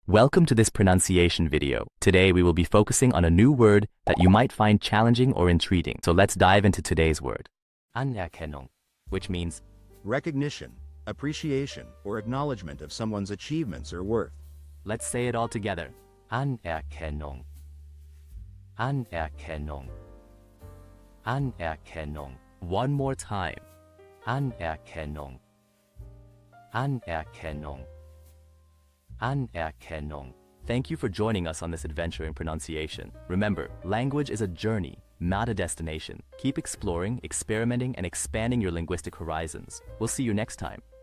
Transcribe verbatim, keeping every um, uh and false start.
Welcome to this pronunciation video. Today we will be focusing on a new word that you might find challenging or intriguing. So let's dive into today's word. Anerkennung, which means recognition, appreciation, or acknowledgement of someone's achievements or worth. Let's say it all together. Anerkennung. Anerkennung. Anerkennung. One more time. Anerkennung. Anerkennung. Anerkennung. Thank you for joining us on this adventure in pronunciation. Remember, language is a journey, not a destination. Keep exploring, experimenting, and expanding your linguistic horizons. We'll see you next time.